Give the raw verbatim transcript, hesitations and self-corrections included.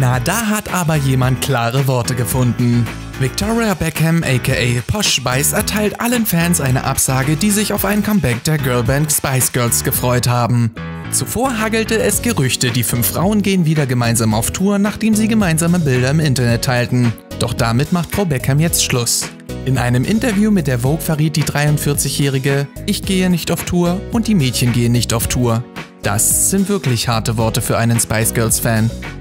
Na, da hat aber jemand klare Worte gefunden. Victoria Beckham aka Posh Spice erteilt allen Fans eine Absage, die sich auf ein Comeback der Girlband Spice Girls gefreut haben. Zuvor hagelte es Gerüchte, die fünf Frauen gehen wieder gemeinsam auf Tour, nachdem sie gemeinsame Bilder im Internet teilten. Doch damit macht Frau Beckham jetzt Schluss. In einem Interview mit der Vogue verriet die dreiundvierzigjährige: Ich gehe nicht auf Tour und die Mädchen gehen nicht auf Tour. Das sind wirklich harte Worte für einen Spice Girls Fan.